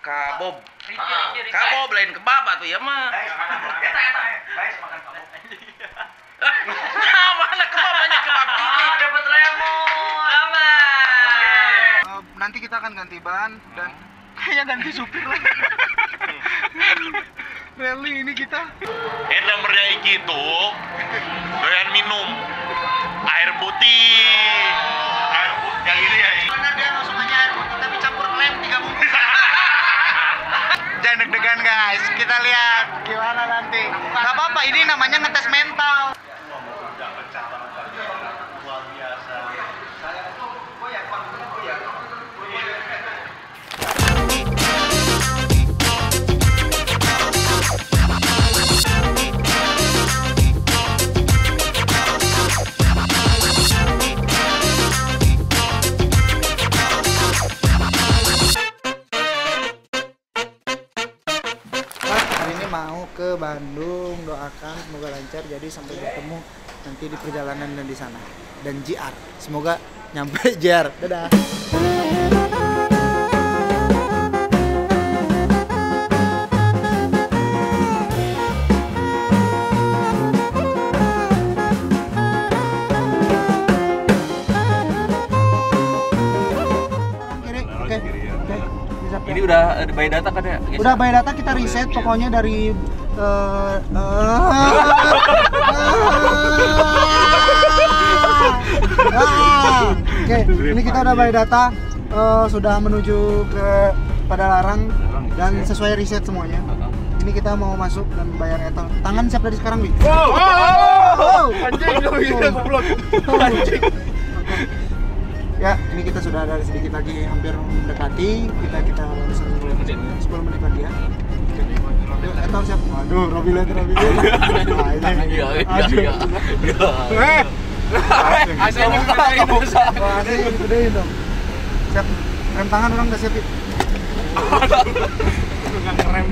Kabob. Kabob lain kebab atuh ya mah. Guys, makan kabob. Mana kebab banyak kebab ini. Dapat lemon. Nanti kita akan ganti ban dan kayaknya ganti supir lagi. Rally ini kita. Nomornya Iki tuh doyan minum air putih. Air putih yang ini ya. Mana dia langsung aja air putih tapi campur lem 3 bungkus. Jangan deg-degan guys, kita lihat gimana nanti. Gak apa-apa, ini namanya ngetes mental. Mau ke Bandung, doakan semoga lancar, jadi sampai bertemu nanti di perjalanan dan di sana dan JR, semoga nyampe JR. Dadah. Ini udah by data kan ya? Udah by data, kita reset pokoknya dari Oke, ini kita udah by data, sudah menuju ke Padalarang dan sesuai riset semuanya. Ini kita mau masuk dan bayar etol. Tangan siap dari sekarang, Wi. Anjing, goblok. Anjing. Ya, ini kita sudah ada sedikit lagi, hampir mendekati. Kita 10 menit lagi ya. Yuk, etol siap. Waduh, Robi lihat. Nah, ini. Aslinya ada yang gedein dong. Siap. Rem tangan orang udah siap. Enggak ngerem.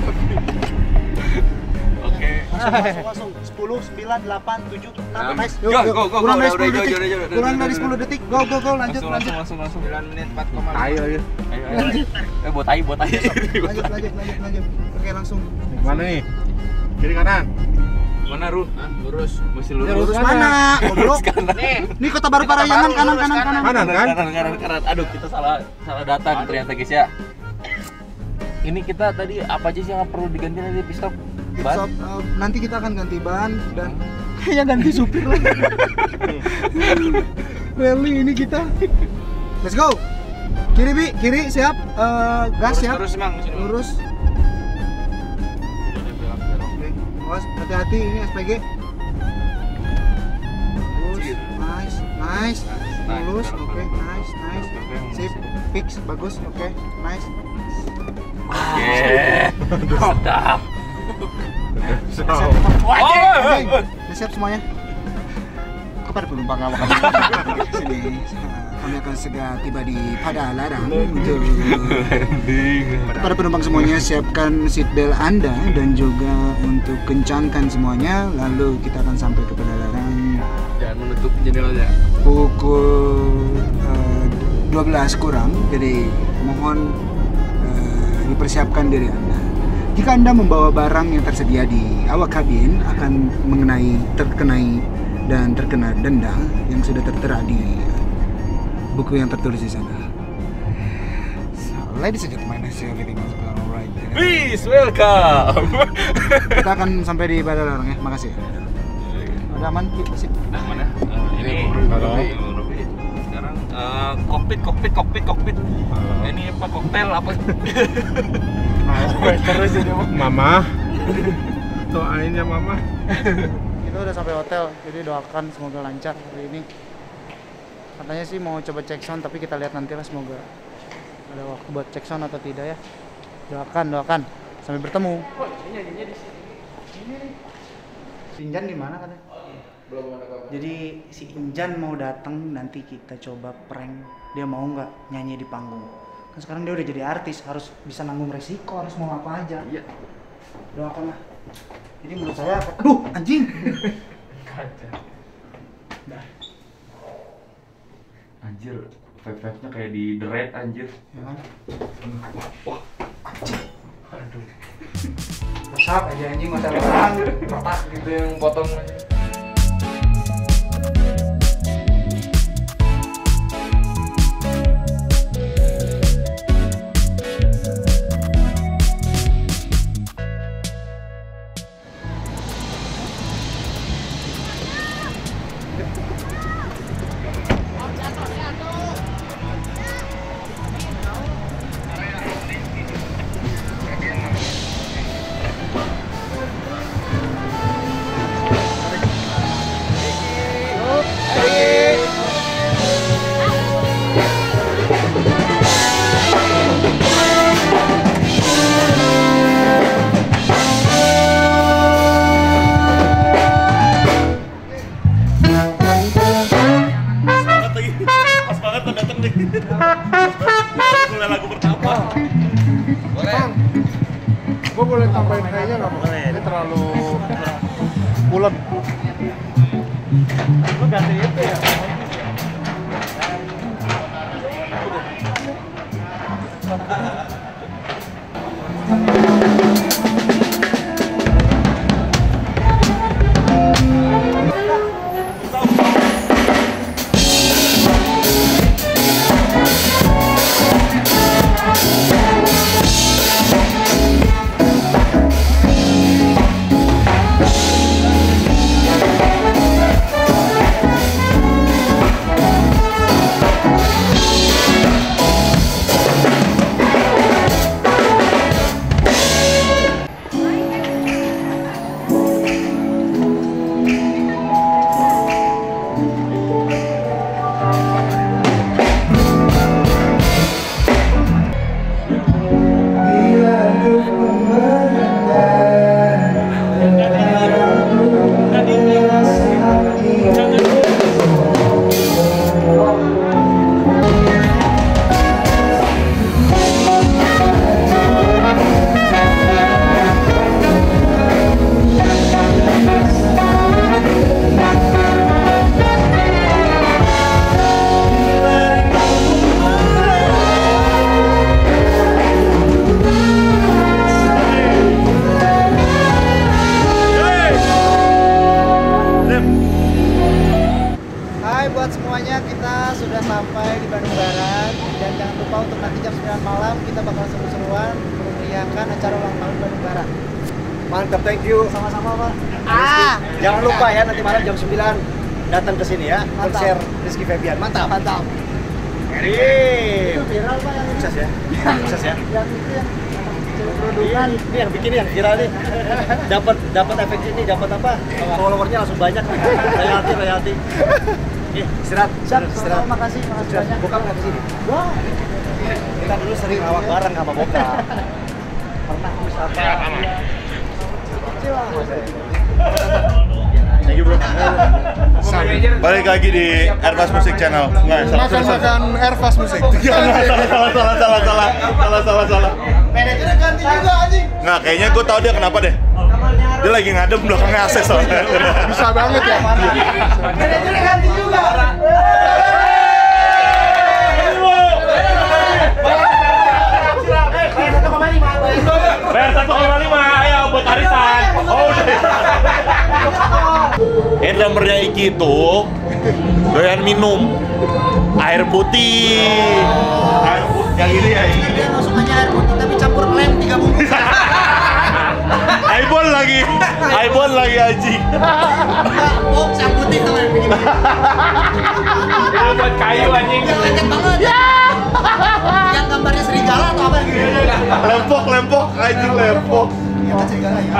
Oke. Langsung 10, 9, 8, 7, 6, nice. Go. Kurang dari 10 detik. Udah. Kurang dari 10 detik. Go, lanjut. Langsung. 9 menit 4,5. Ayo. Buat tai. Lanjut. Oke, langsung. Mana nih? Kiri kanan? Mana Ru? Lurus. Masih lurus. Ya, lurus mana? Goblok. Nih Kota Baru Parahyangan kanan. Kanan kan? Aduh, kita salah datang ternyata guys ya. Ini kita tadi apa aja sih yang perlu diganti nanti pit stop? Ban? Nanti kita akan ganti ban dan kayaknya ganti supir lagi. Rally ini kita. Let's go. Kiri siap. Gas siap. Terus Mang, lurus. Awas, hati-hati ini SPG. Nice. Lurus, oke, nice. Sip, fix, bagus, oke, nice. Mantap. Udah siap semuanya. Kepada penumpang awak sini, kami akan segera tiba di Padalarang. Kepada penumpang semuanya, siapkan seatbelt Anda dan juga untuk kencangkan semuanya. Lalu kita akan sampai ke Padalarang. Jangan menutup jendelanya. Pukul 12 kurang. Jadi mohon dipersiapkan diri Anda. Jika Anda membawa barang yang tersedia di awak kabin akan terkena denda yang sudah tertera di buku yang tertulis di sana. So, ladies and gentlemen, getting right. Please welcome. Kita akan sampai di Padalarang ya. Makasih. Udah aman, sip. Mana? Ini Robi. Sekarang kokpit. Ini apa koktail apa? Terus ini Mama. Doain ya Mama. Kita udah sampai hotel, jadi doakan semoga lancar hari ini. Katanya sih mau coba cek sound, tapi kita lihat nanti lah, semoga ada waktu buat cek sound atau tidak ya. Doakan. Sampai bertemu. Si Injan di mana katanya? Jadi si Injan mau datang, nanti kita coba prank. Dia mau nggak nyanyi di panggung? Kan sekarang dia udah jadi artis, harus bisa nanggung resiko, harus mau apa aja. Iya. Doakan lah. Jadi menurut saya, aduh anjing. Anjir, vibe-nya kayak di The Raid anjir. Ya kan? Wah, anjir. Apa aja anjing masa orang. Kotak gitu yang potong. Lagu pertama. Boleh. Gue boleh tambahin kayaknya nggak mau? Ini terlalu bulat. Lu ganti itu ya. Buat semuanya, kita sudah sampai di Bandung Barat dan jangan lupa untuk nanti jam 9 malam kita bakal seru-seruan memeriahkan acara ulang tahun Bandung Barat. Mantap, thank you. Sama-sama, Pak. Jangan lupa ya nanti malam jam 9 datang ke sini ya. Mantap. Konser Rizky Febian. Mantap. Mantap. Itu Viral, Pak, yang sukses ya. Sukses ya. yang itu yang produkan. Ini yang bikin yang viral nih. Dapat efek ini, dapat apa? Followernya langsung banyak. Royalti. Istirahat. Siap, Istirahat. makasih banyak. Bokap nggak kesini? Wah, Kita dulu sering awak bareng sama bokap. Pernah wisata. kecil lah. Thank you bro. Balik lagi di Airfast Music Channel. Nggak, Makan Airfast Musik. salah. Manajernya ganti juga anjing. Nggak, kayaknya gue tau dia kenapa deh. Dia lagi ngadem belakangnya AC soalnya. Bisa banget ya. Manajernya ganti juga. Bayar 1,5, ayo buat arisan. Oh udah. Drummernya Iki itu doyan minum air putih. Air putih yang ini ya. Dia langsung aja air putih tapi campur lem 3 bungkus. Aibon lagi anjing. Oh, yang putih sama yang begini. Itu buat kayu anjing. Yang lecet banget. Yang gambarnya serigala atau apa gitu. Lempok anjing lempok. Iya kan serigala ya.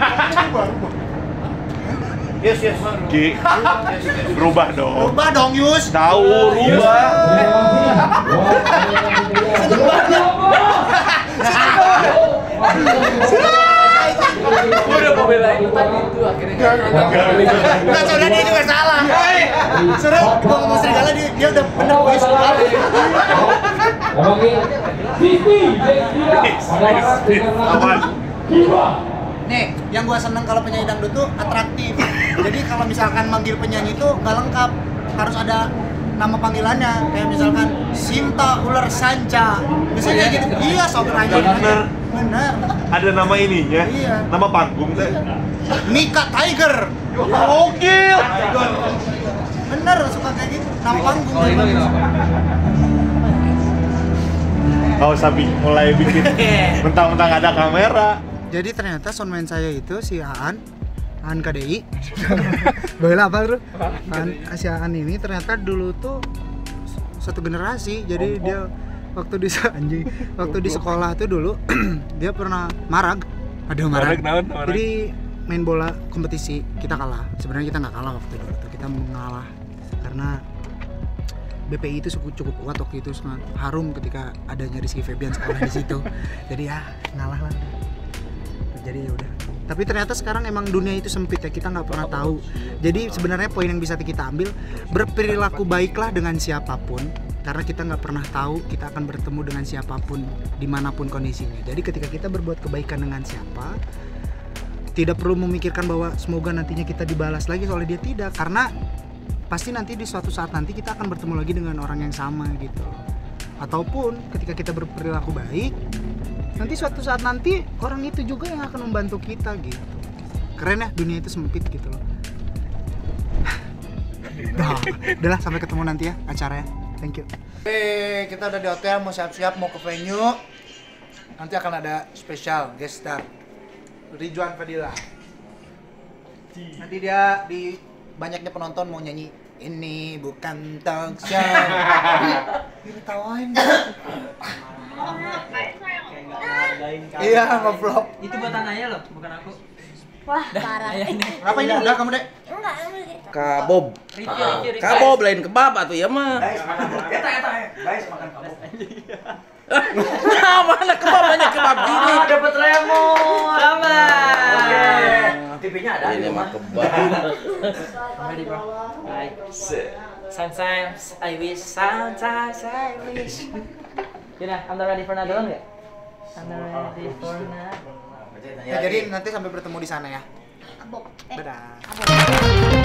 Yes. Ki, berubah dong. Rubah dong, Yus. Tahu rubah. Seneng banget. Udah mau belain tadi itu akhirnya. Enggak, soalnya dia juga salah. Seru, gua ngomong serigala dia udah bener Yus. Aman. Nih, yang gua seneng kalau penyanyi dangdut tuh atraktif. Jadi kalau misalkan manggil penyanyi itu nggak lengkap, harus ada nama panggilannya. Kayak misalkan Sinta Ular Sanca. Biasanya kayak gitu. Iya, sok aja. Bener. Benar. Ada nama ininya? Iya. Nama panggung teh? Mika Tiger. Gokil! Bener suka kayak gitu. Nama panggung. Kalau itu apa? Kau sabi mulai bikin mentang-mentang ada kamera. Jadi ternyata soundman saya itu si Aan KDI. Baiklah apa bro? Si Aan ini ternyata dulu tuh satu generasi. Jadi dia waktu di sekolah tuh dulu dia pernah marag. Ada marag. Jadi main bola kompetisi kita kalah. Sebenarnya kita nggak kalah waktu itu. Kita mengalah karena BPI itu cukup kuat waktu itu, sangat harum ketika adanya Rizky Febian sekolah di situ. Jadi ya ngalah lah. Jadi ya udah. Tapi ternyata sekarang emang dunia itu sempit ya, kita nggak pernah tahu. Jadi sebenarnya poin yang bisa kita ambil, berperilaku baiklah dengan siapapun, karena kita nggak pernah tahu kita akan bertemu dengan siapapun dimanapun kondisinya. Jadi ketika kita berbuat kebaikan dengan siapa, tidak perlu memikirkan bahwa semoga nantinya kita dibalas lagi, soalnya dia tidak, karena pasti nanti di suatu saat nanti kita akan bertemu lagi dengan orang yang sama gitu. Ataupun ketika kita berperilaku baik, nanti suatu saat nanti orang itu juga yang akan membantu kita gitu. Keren ya, dunia itu sempit gitu loh. Udahlah, sampai ketemu nanti ya acaranya. Thank you. Kita udah di hotel, mau siap-siap mau ke venue. Nanti akan ada spesial guest star Ridwan Fadila. Nanti dia di banyaknya penonton mau nyanyi ini bukan talk show. Ditawain. Iya, nge-vlog. Itu buat anaknya loh, bukan aku. Wah, parah. Apa ini udah kamu, Dek? Enggak, Kabob. Review. Kabob lain kebab atuh ya mah. Guys, makan kamu. Nah, mana kebab banyak kebab gini. Dapat lemon. Sama. TV-nya ada. Ini mah kebab. Ready, bro? Right. Sometimes I wish, sometimes I wish. I'm not ready for another one, nggak? I'm not ready for another one. Ya, jadi nanti sampai bertemu di sana ya. Abok. Dadah.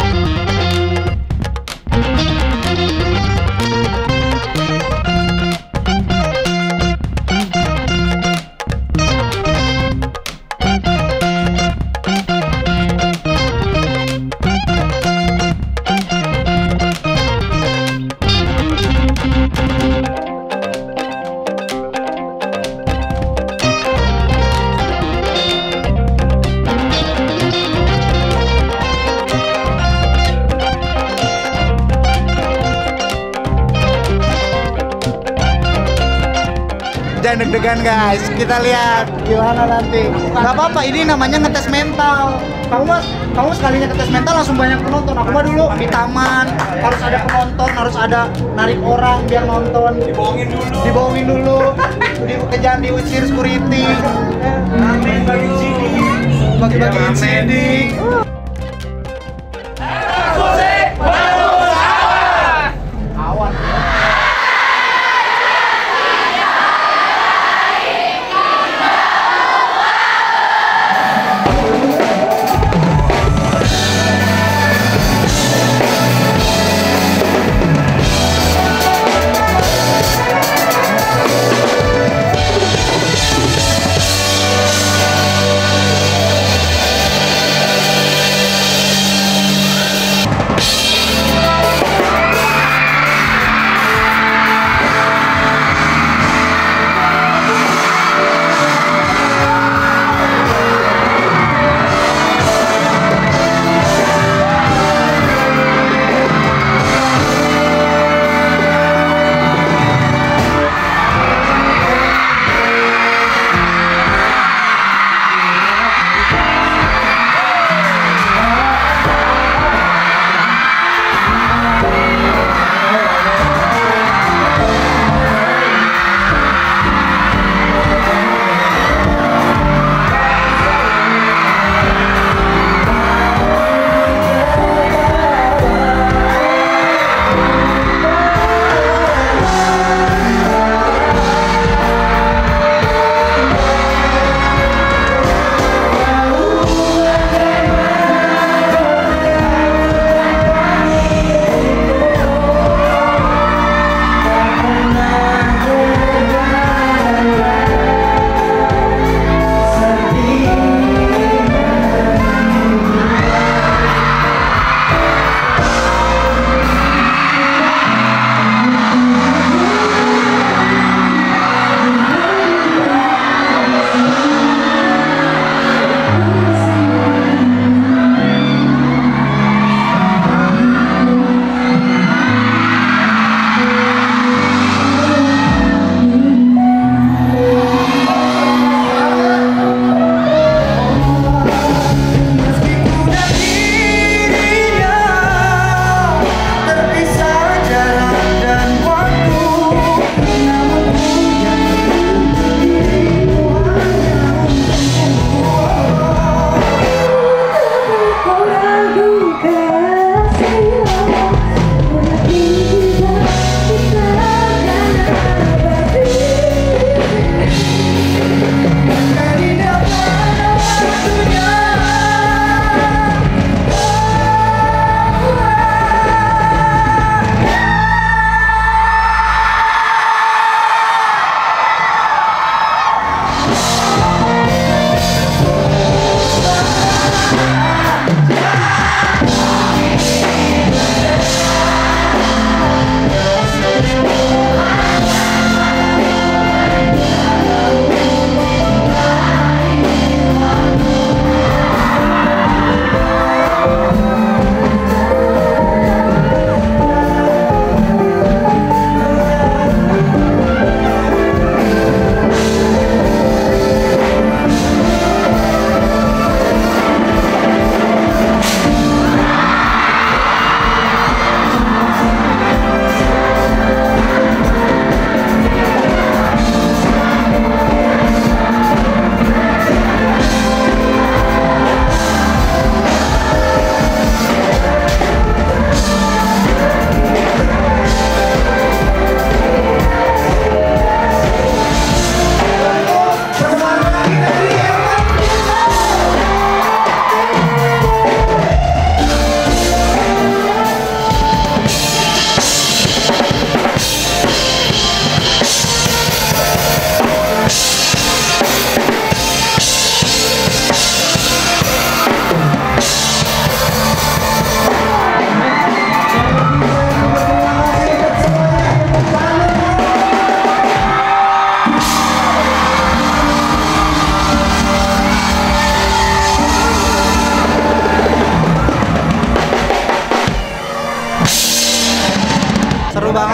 Jangan deg-degan guys, kita lihat gimana nanti. Gak apa-apa, ini namanya ngetes mental. Kamu sekalinya ngetes mental langsung banyak penonton. Aku mah dulu di taman harus ada penonton, harus ada narik orang biar nonton. Dibohongin dulu, dikejar, diusir security. Amin, bagi CD. Bagi-bagiin CD.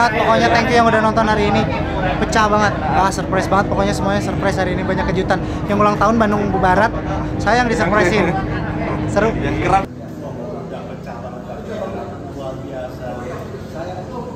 banget, pokoknya thank you yang udah nonton hari ini. Pecah banget, surprise banget, pokoknya semuanya surprise hari ini, banyak kejutan. Yang ulang tahun Bandung Barat, saya yang disurprisein. Seru.